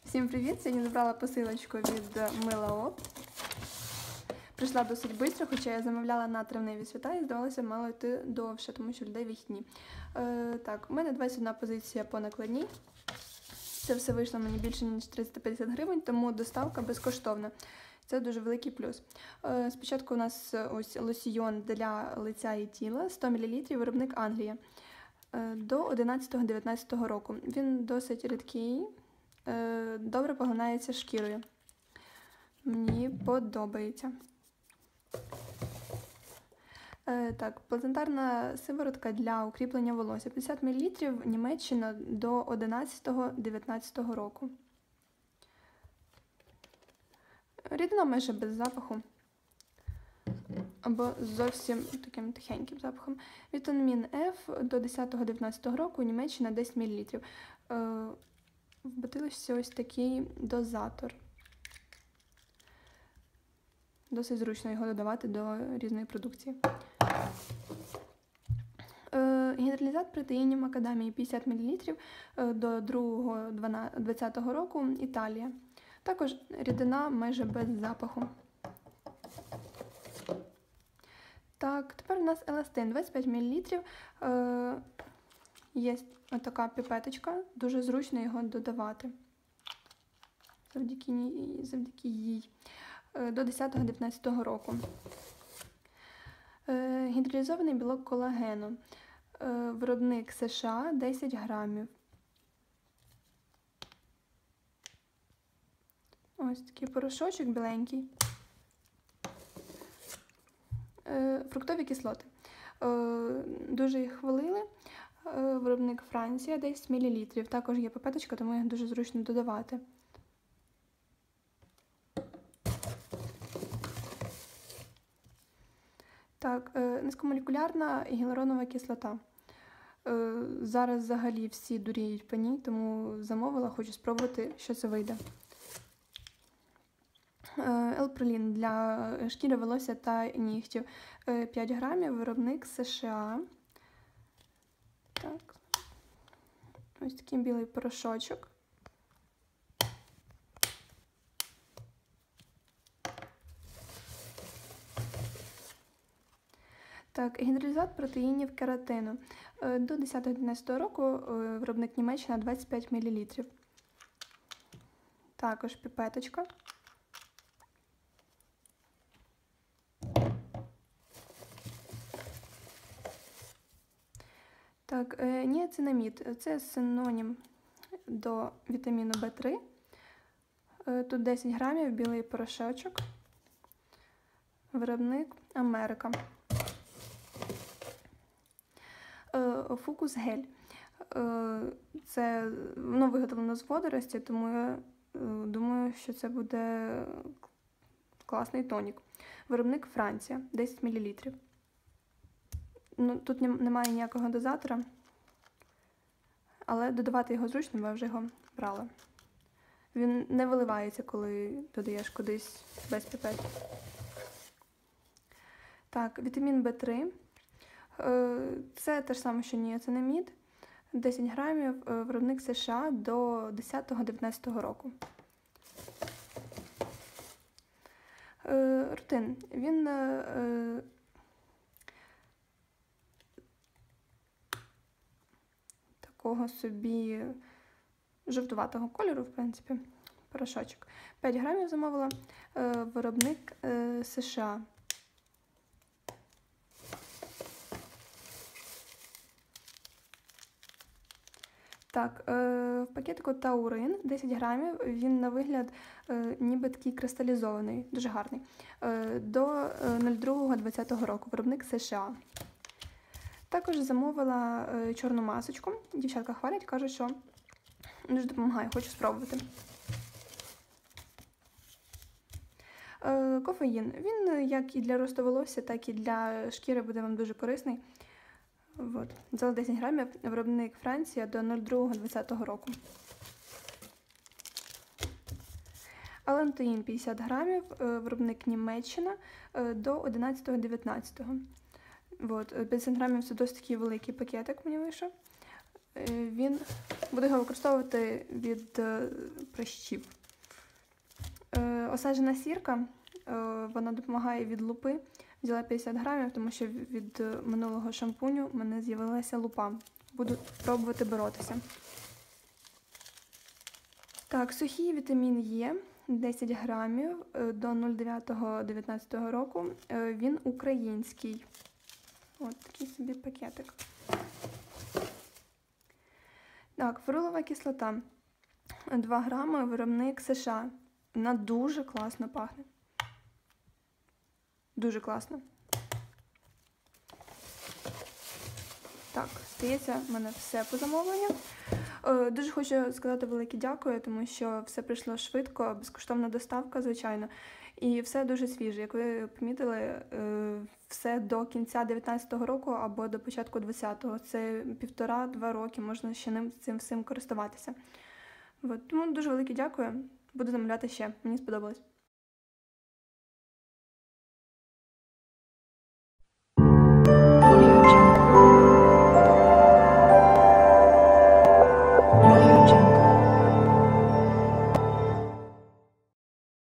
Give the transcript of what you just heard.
Всім привіт! Сьогодні забрала посилочку від Мила. Прийшла досить швидко, хоча я замовляла на травневі свята і здавалося, мало йти довше, тому що людей вихідні. Так, у мене 21 позиція по накладній. Це все вийшло мені більше, ніж 350 гривень, тому доставка безкоштовна. Це дуже великий плюс. Спочатку у нас ось лосьйон для лиця і тіла, 100 мл, виробник Англія. До 11-19 року. Він досить рідкий, добре поглинається шкірою. Мені подобається. Так, плацентарна сиворотка для укріплення волосся. 50 мл, Німеччина, до 11-19 року. Рідина майже без запаху. Або зовсім таким тихеньким запахом. Вітамін F до 10-19 року, Німеччина, 10 мл. В бутилочці ось такий дозатор. Досить зручно його додавати до різної продукції. Гідролізат протеїнів макадамії 50 мл до 2-20 року, Італія. Також рідина майже без запаху. Так, тепер у нас еластин 25 мл. Є така піпеточка, дуже зручно його додавати. Завдяки їй. До 10-19 року. Гідролізований білок колагену. Виробник США, 10 грамів. Ось такий порошочок біленький. Фруктові кислоти. Дуже їх хвалили. Виробник Франція, 10 мл. Також є пипеточка, тому їх дуже зручно додавати. Так, низькомолекулярна гіалуронова кислота. Зараз взагалі всі дуріють по ній, тому замовила, хочу спробувати, що це вийде. Елпролін для шкіри, волосся та нігтів. 5 грамів, виробник США. Так. Ось такий білий порошочок. Так, гідролізат протеїнів кератину. До 10-11 року, виробник Німеччина, 25 мл. Також піпеточка. Так, ніацинамід. Це синонім до вітаміну В3. Тут 10 грамів, білий порошочок. Виробник Америка. Фокус гель. Це воно виготовлено з водорості, тому я думаю, що це буде класний тонік. Виробник Франція, 10 мл. Тут немає ніякого дозатора, але додавати його зручно, бо я вже його брала. Він не виливається, коли додаєш кудись без піпет. Так, вітамін В3. Це те ж саме, що ніацинамід. 10 грамів, виробник США, до 10-19 року. Рутин. Він такого собі жовтуватого кольору, в принципі, порошочок. 5 грамів замовила, виробник США. Так, в пакетику таурин, 10 грамів, він на вигляд ніби такий кристалізований, дуже гарний. До 02-20 року, виробник США. Також замовила чорну масочку. Дівчатка хвалять, кажуть, що дуже допомагає, хочу спробувати. Кофеїн. Він як і для росту волосся, так і для шкіри буде вам дуже корисний. От. Взяла 10 грамів, виробник Франція, до 02-20 року. Алантоїн 50 грамів, виробник Німеччина, до 11-19. От. 50 грамів це досить такий великий пакетик мені вийшов. Він Буду його використовувати від прищів. Осаджена сірка, вона допомагає від лупи. Взяла 50 грамів, тому що від минулого шампуню в мене з'явилася лупа. Буду пробувати боротися. Так, сухий вітамін Е, 10 грамів до 09.19 року. Він український. От такий собі пакетик. Так, ферулова кислота. 2 грами, виробник США. Вона дуже класно пахне. Дуже класно. Так, здається, в мене все по замовленню. Дуже хочу сказати велике дякую, тому що все прийшло швидко, безкоштовна доставка, звичайно. І все дуже свіже. Як ви помітили, все до кінця 19-го року або до початку 20-го. Це 1,5-2 роки, можна ще цим всім користуватися. Тому дуже велике дякую. Буду замовляти ще. Мені сподобалось.